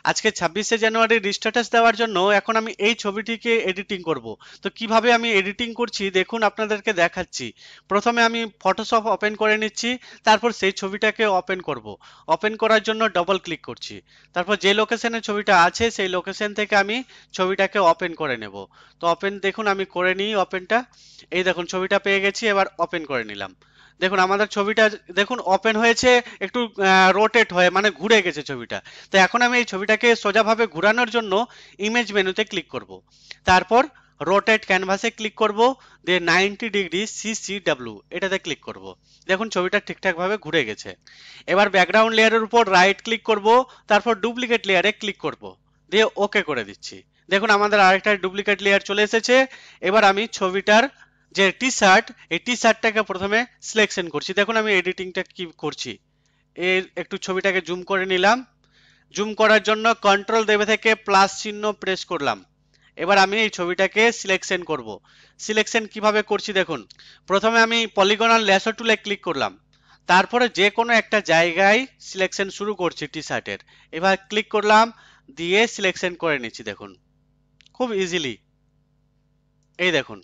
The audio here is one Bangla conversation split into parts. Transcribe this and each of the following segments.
আজকে 26শে জানুয়ারির স্ট্যাটাস দেওয়ার জন্য এখন আমি এই ছবিটিকে এডিটিং করব। তো কিভাবে আমি এডিটিং করছি দেখুন, আপনাদেরকে দেখাচ্ছি। প্রথমে আমি ফটোশপ ওপেন করে নিচ্ছি, তারপর সেই ছবিটাকে ওপেন করব। ওপেন করার জন্য ডবল ক্লিক করছি, তারপর যে লোকেশনে ছবিটা আছে সেই লোকেশন থেকে আমি ছবিটাকে ওপেন করে নেব। তো ওপেন দেখুন আমি করে নিই ওপেনটা। এই দেখুন ছবিটা পেয়ে গেছি, এবার ওপেন করে নিলাম। দেখুন আমাদের ছবিটা দেখুন ওপেন হয়েছে, একটু রোটেট হয়ে মানে ঘুরে গেছে ছবিটা। তো এখন আমি এই ছবিটাকে সোজাভাবে ঘোরানোর জন্য ইমেজ মেনুতে ক্লিক করব। তারপর রোটেট ক্যানভাসে ক্লিক করব, দিয়ে 90 ডিগ্রি CCW এটাতে ক্লিক করব। দেখুন ছবিটা ঠিকঠাকভাবে ঘুরে গেছে। এবার ব্যাকগ্রাউন্ড লেয়ারের উপর রাইট ক্লিক করব, তারপর ডুপ্লিকেট লেয়ারে ক্লিক করব, দিয়ে ওকে করে দিচ্ছি। দেখুন আমাদের আরেকটা ডুপ্লিকেট লেয়ার চলে এসেছে। এবার আমি ছবিটার যে টি শার্ট, এই টি শার্টটাকে প্রথমে সিলেকশন করছি। দেখুন আমি এডিটিংটা কি করছি, এর একটু ছবিটাকে জুম করে নিলাম। জুম করার জন্য কন্ট্রোল দেবে থেকে প্লাস চিহ্ন প্রেস করলাম। এবার আমি এই ছবিটাকে সিলেকশন করব। সিলেকশন কিভাবে করছি দেখুন, প্রথমে আমি পলিগনাল ল্যাসো টুলে ক্লিক করলাম, তারপরে যে কোনো একটা জায়গায় সিলেকশন শুরু করছি টি শার্টের। এবার ক্লিক করলাম, দিয়ে সিলেকশন করে নিচ্ছি। দেখুন খুব ইজিলি, এই দেখুন।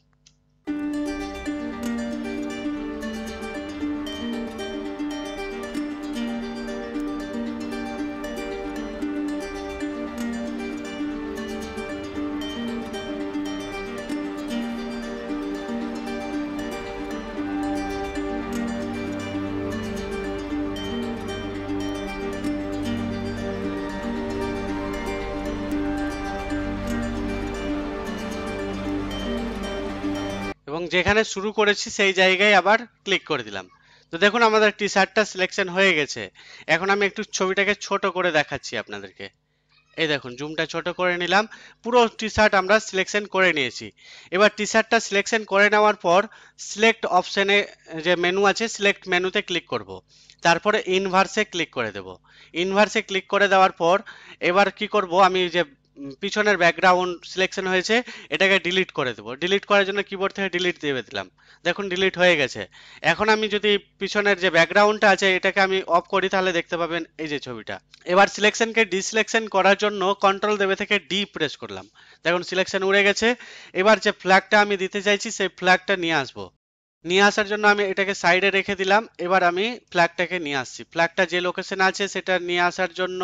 এবং যেখানে শুরু করেছি সেই জায়গায় আবার ক্লিক করে দিলাম। তো দেখুন আমাদের টি শার্টটা সিলেকশন হয়ে গেছে। এখন আমি একটু ছবিটাকে ছোট করে দেখাচ্ছি আপনাদেরকে। এই দেখুন জুমটা ছোট করে নিলাম, পুরো টি শার্ট আমরা সিলেকশন করে নিয়েছি। এবার টি শার্টটা সিলেকশন করে নেওয়ার পর সিলেক্ট অপশনে যে মেনু আছে, সিলেক্ট মেনুতে ক্লিক করব। তারপরে ইনভার্সে ক্লিক করে দেব। ইনভার্সে ক্লিক করে দেওয়ার পর এবার কি করব, আমি যে পিছনের ব্যাকগ্রাউন্ড সিলেকশন হয়েছে এটাকে ডিলিট করে দেবো। ডিলিট করার জন্য কিবোর্ড থেকে ডিলিট দিয়ে দিলাম। দেখুন ডিলিট হয়ে গেছে। এখন আমি যদি পিছনের যে ব্যাকগ্রাউন্ডটা আছে এটাকে আমি অফ করি, তাহলে দেখতে পাবেন এই যে ছবিটা। এবার সিলেকশনকে ডিসিলেকশন করার জন্য কন্ট্রোল দেবে থেকে ডি প্রেস করলাম। দেখুন সিলেকশন উড়ে গেছে। এবার যে ফ্ল্যাগটা আমি দিতে চাইছি সেই ফ্ল্যাগটা নিয়ে আসবো। নিয়ে আসার জন্য আমি এটাকে সাইডে রেখে দিলাম। এবার আমি ফ্ল্যাগটাকে নিয়ে আসছি। ফ্ল্যাগটা যে লোকেশন আছে সেটা নিয়ে আসার জন্য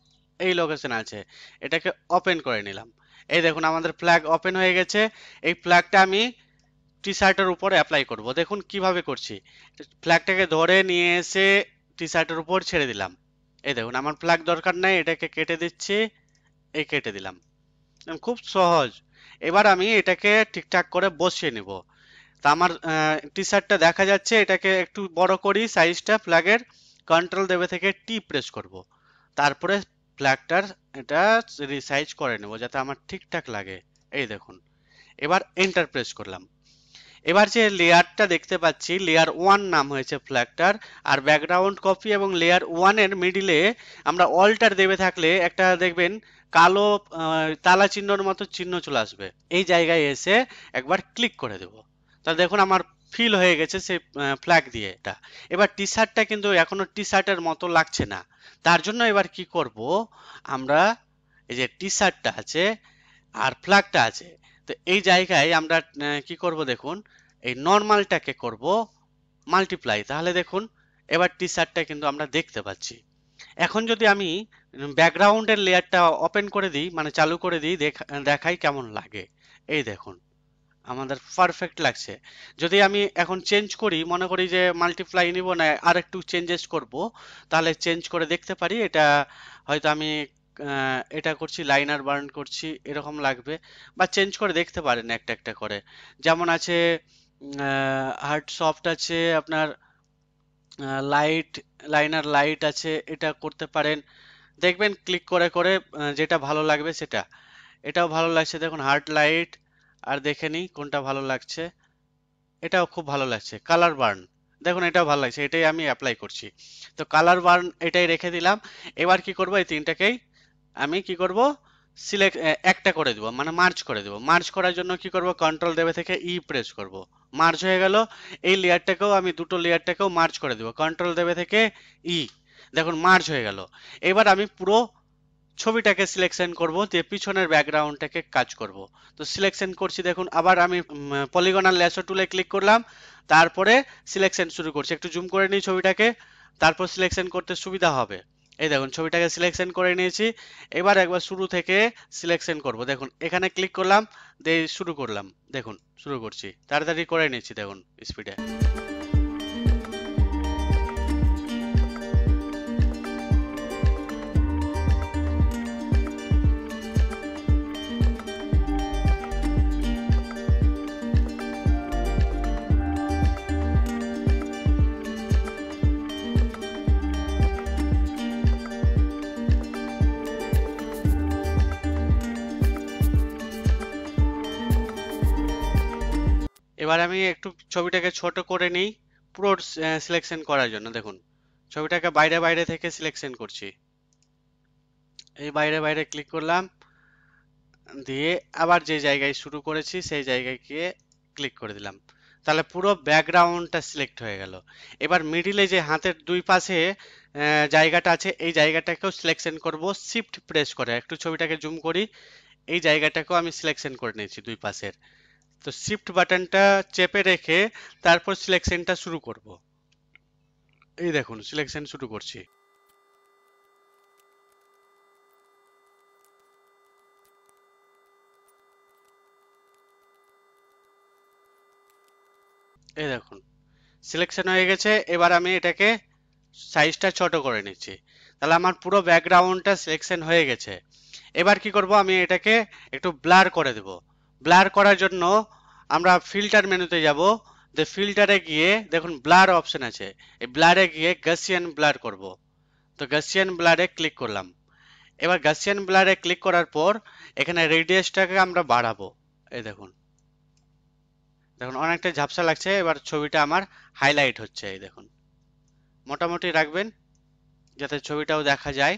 এই লোকেশন আছে, এটাকে ওপেন করে নিলাম। এই দেখুন আমাদের ফ্ল্যাগ ওপেন হয়ে গেছে। এই ফ্ল্যাগটা আমি টি শার্টের উপর অ্যাপ্লাই করব। দেখুন কিভাবে করছি, ফ্ল্যাগটাকে ধরে নিয়ে এসে টি শার্টের উপর ছেড়ে দিলাম। এই দেখুন আমার ফ্ল্যাগ দরকার নাই, এটাকে কেটে দিচ্ছি, এই কেটে দিলাম। খুব সহজ। এবার আমি এটাকে ঠিকঠাক করে বসিয়ে নিব। তা আমার টি শার্টটা দেখা যাচ্ছে, এটাকে একটু বড় করি সাইজটা ফ্ল্যাগের। কন্ট্রোল দেবে থেকে টি প্রেস করব। তারপরে ফ্ল্যাগটার এটা রিসাইজ করে নেব যাতে আমার ঠিকঠাক লাগে। এই দেখুন এবার এন্টার প্রেস করলাম। এবার যে লেয়ারটা দেখতে পাচ্ছি লেয়ার 1 নাম হয়েছে ফ্ল্যাগটার, আর ব্যাকগ্রাউন্ড কপি এবং লেয়ার 1 এর মিডিলে আমরা অল্টার দেবে থাকলে একটা দেখবেন কালো তালা চিহ্নর মতো চিহ্ন চলে আসবে। এই জায়গায় এসে একবার ক্লিক করে দেব। তাহলে দেখুন আমার ফিল হয়ে গেছে সেই ফ্ল্যাগ দিয়ে এটা। এবার টি শার্টটা কিন্তু এখনো টি শার্টের মতো লাগছে না। তার জন্য এবার কি করব, আমরা এই যে টি শার্টটা আছে আর ফ্ল্যাগটা আছে, তো এই জায়গায় আমরা কি করব দেখুন, এই নর্মালটাকে করব মাল্টিপ্লাই। তাহলে দেখুন এবার টি শার্টটা কিন্তু আমরা দেখতে পাচ্ছি। এখন যদি আমি ব্যাকগ্রাউন্ডের লেয়ারটা ওপেন করে দিই, মানে চালু করে দিই, দেখাই কেমন লাগে। এই দেখুন আমাদের পারফেক্ট লাগছে। যদি আমি এখন চেঞ্জ করি, মনে করি যে মাল্টিপ্লাই নিব না, আর একটু চেঞ্জেস করব, তাহলে চেঞ্জ করে দেখতে পারি। এটা হয়তো আমি এটা করছি লাইনার বার্ন করছি, এরকম লাগবে। বা চেঞ্জ করে দেখতে পারেন একটা একটা করে। যেমন আছে হার্ড সফট আছে আপনার, লাইট লাইনার লাইট আছে, এটা করতে পারেন। দেখবেন ক্লিক করে করে যেটা ভালো লাগবে সেটা। এটাও ভালো লাগছে দেখুন হার্ড লাইট। আর দেখে নিই কোনটা ভালো লাগছে। এটাও খুব ভালো লাগছে কালার বার্ন। দেখুন এটাও ভালো লাগছে, এটাই আমি অ্যাপ্লাই করছি। তো কালার বার্ন এটাই রেখে দিলাম। এবার কি করব, এই তিনটাকেই আমি কি করব, সিলেক্ট একটা করে দিব, মানে মার্জ করে দিব। মার্জ করার জন্য কি করব, কন্ট্রোল দেবে থেকে ই প্রেস করব। মার্জ হয়ে গেল। এই লেয়ারটাকেও আমি দুটো লেয়ারটাকেও মার্জ করে দিব, কন্ট্রোল দেবে থেকে ই। দেখুন মার্জ হয়ে গেল। এবার আমি পুরো ছবিটাকে সিলেকশন করব, দিয়ে পিছনের ব্যাকগ্রাউন্ডটাকে কাজ করব। তো সিলেকশন করছি, দেখুন আবার আমি পলিগনাল ল্যাসো টুলে ক্লিক করলাম, তারপরে সিলেকশন শুরু করছি। একটু জুম করে নিই ছবিটাকে, তারপর সিলেকশন করতে সুবিধা হবে। এই দেখুন ছবিটাকে সিলেকশন করে নিয়েছি। এবার একবার শুরু থেকে সিলেকশন করব। দেখুন এখানে ক্লিক করলাম, দিয়ে শুরু করলাম। দেখুন শুরু করছি, তাড়াতাড়ি করে নিচ্ছি, দেখুন স্পিডে। এবার আমি একটু ছবিটাকে ছোট করে নিই পুরো সিলেকশন করার জন্য। দেখুন ছবিটাকে বাইরে বাইরে থেকে সিলেকশন করছি। এই বাইরে বাইরে ক্লিক করলাম, দিয়ে আবার যে জায়গায় শুরু করেছি সেই জায়গায় গিয়ে ক্লিক করে দিলাম। তাহলে পুরো ব্যাকগ্রাউন্ডটা সিলেক্ট হয়ে গেল। এবার মিডিলে যে হাতের দুই পাশে জায়গাটা আছে, এই জায়গাটাকেও সিলেকশন করব শিফট প্রেস করে। একটু ছবিটাকে জুম করি, এই জায়গাটাকেও আমি সিলেকশন করে নিয়েছি দুই পাশের। তো শিফট বাটনটা চেপে রেখে তারপর সিলেকশনটা শুরু করব। এই দেখুন সিলেকশন শুরু করছি। এই দেখুন সিলেকশন হয়ে গেছে। এবার আমি এটাকে সাইজটা ছোট করে নিচ্ছি। তাহলে আমার পুরো ব্যাকগ্রাউন্ডটা সিলেকশন হয়ে গেছে। এবার কি করব, আমি এটাকে একটু ব্লার করে দেব। ব্লার করার জন্য আমরা ফিল্টার মেনুতে যাব, যে ফিল্টারে গিয়ে দেখুন ব্লার অপশন আছে, এই ব্লারে গিয়ে গাসিয়ান ব্লার করব। তো গাসিয়ান ব্লারে ক্লিক করলাম। এবার গাসিয়ান ব্লারে ক্লিক করার পর এখানে রেডিয়াসটাকে আমরা বাড়াবো। এই দেখুন, দেখুন অনেকটা ঝাপসা লাগছে। এবার ছবিটা আমার হাইলাইট হচ্ছে। এই দেখুন মোটামুটি রাখবেন যাতে ছবিটাও দেখা যায়।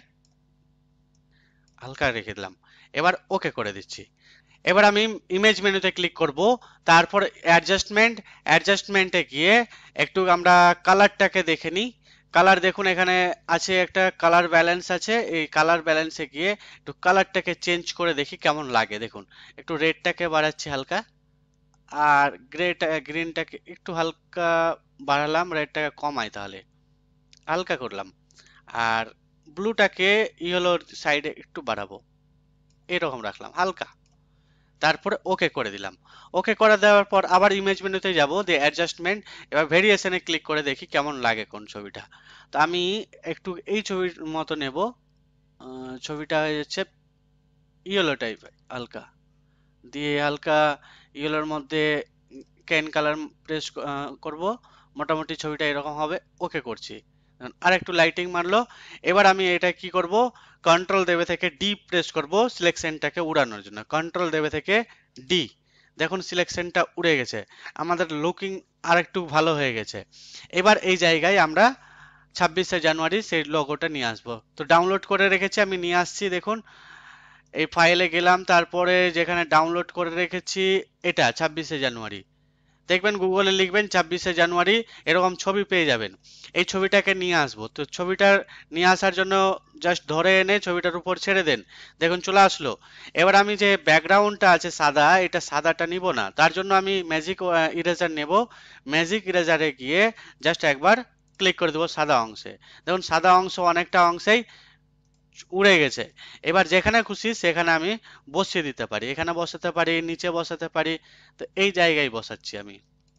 হালকা রেখে দিলাম। এবার ওকে করে দিচ্ছি। এবার আমি ইমেজ মেনুতে ক্লিক করব, তারপর অ্যাডজাস্টমেন্টে গিয়ে একটু আমরা কালারটাকে দেখে নিই। কালার দেখুন এখানে আছে একটা কালার ব্যালেন্স আছে, এই কালার ব্যালেন্সে গিয়ে একটু কালারটাকে চেঞ্জ করে দেখি কেমন লাগে। দেখুন একটু রেডটাকে বাড়াচ্ছি হালকা, আর গ্রিনটাকে একটু হালকা বাড়ালাম, রেডটাকে কমাই তাহলে হালকা করলাম, আর ব্লুটাকে ইয়েলোর সাইডে একটু বাড়াবো, এরকম রাখলাম হালকা। তারপরে ওকে করে দিলাম। ওকে করে দেওয়ার পর আবার ইমেজ মেনুতে যাব, দিয়ে অ্যাডজাস্টমেন্ট, এবার ভেরিয়েশনে ক্লিক করে দেখি কেমন লাগে কোন ছবিটা। তো আমি একটু এই ছবির মতো নেব। ছবিটা হয়ে যাচ্ছে ইয়েলো টাইপের হালকা, দিয়ে হালকা ইয়েলোর মধ্যে ক্যান কালার প্রেস করব। মোটামুটি ছবিটা এরকম হবে। ওকে করছি, আর একটু লাইটিং মারলো। এবার আমি এটা কি করব, কন্ট্রোল দেবে থেকে ডি প্রেস করব সিলেকশনটাকে উড়ানোর জন্য। কন্ট্রোল দেবে থেকে ডি, দেখুন সিলেকশনটা উড়ে গেছে, আমাদের লুকিং আর একটু ভালো হয়ে গেছে। এবার এই জায়গায় আমরা 26শে জানুয়ারি সেই লোগোটা নিয়ে আসবো। তো ডাউনলোড করে রেখেছি, আমি নিয়ে আসছি। দেখুন এই ফাইলে গেলাম, তারপরে যেখানে ডাউনলোড করে রেখেছি এটা 26শে জানুয়ারি, দেখবেন গুগলে লিখবেন 26শে জানুয়ারি, এরকম ছবি পেয়ে যাবেন। এই ছবিটাকে নিয়ে আসবো। তো ছবিটা নিয়ে আসার জন্য জাস্ট ধরে এনে ছবিটার উপর ছেড়ে দেন, দেখুন চলে আসলো। এবার আমি যে ব্যাকগ্রাউন্ডটা আছে সাদা, এটা সাদাটা নিব না, তার জন্য আমি ম্যাজিক ইরেজার নেব। ম্যাজিক ইরেজারে গিয়ে জাস্ট একবার ক্লিক করে দেবো সাদা অংশে। দেখুন সাদা অংশ অনেকটা অংশেই উড়ে গেছে। এবার যেখানে খুশি সেখানে আমি বসিয়ে দিতে পারি, এখানে বসাতে পারি, নিচে বসাতে পারি। তো এই জায়গায় বসাচ্ছি আমি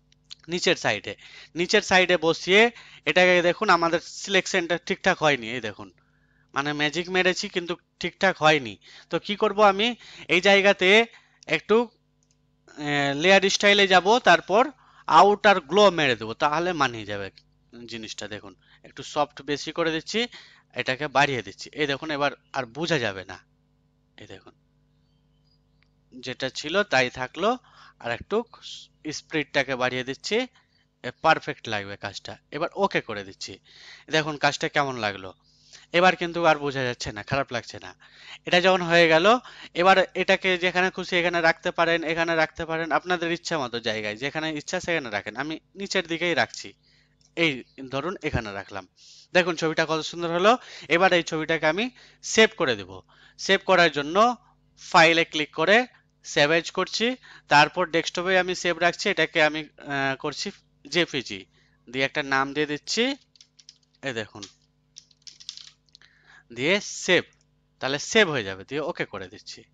নিচের সাইডে বসিয়ে এটাকে দেখুন আমাদের সিলেকশনটা ঠিকঠাক হয়নি। এই দেখুন মানে ম্যাজিক মেরেছি কিন্তু ঠিকঠাক হয়নি। তো কি করব, আমি এই জায়গাতে একটু লেয়ার স্টাইলে যাব, তারপর আউটার গ্লো মেরে দেবো, তাহলে মানিয়ে যাবে জিনিসটা। দেখুন একটু সফট বেশি করে দিচ্ছি, এটাকে বাড়িয়ে দিচ্ছি। এই দেখুন এবার আর বোঝা যাবে না। এই দেখুন যেটা ছিল তাই থাকলো, আর একটু স্পিডটাকে বাড়িয়ে দিচ্ছি, পারফেক্ট লাগবে কাজটা। এবার ওকে করে দিচ্ছি। দেখুন কাজটা কেমন লাগলো। এবার কিন্তু আর বোঝা যাচ্ছে না, খারাপ লাগছে না। এটা যখন হয়ে গেল, এবার এটাকে যেখানে খুশি এখানে রাখতে পারেন, এখানে রাখতে পারেন, আপনাদের ইচ্ছা মতো জায়গায় যেখানে ইচ্ছা সেখানে রাখেন। আমি নিচের দিকেই রাখছি। এই ধরুন এখানে রাখলাম। দেখুন ছবিটা কত সুন্দর হলো। এবার এই ছবিটাকে আমি সেভ করে দেব। সেভ করার জন্য ফাইলে ক্লিক করে সেভ এজ করছি, তারপর ডেস্কটপে আমি সেভ রাখছি, এটাকে আমি করছি জেপিজি দিয়ে একটা নাম দিয়ে দিচ্ছি, এই দেখুন, দিয়ে সেভ, তাহলে সেভ হয়ে যাবে, দিয়ে ওকে করে দিচ্ছি।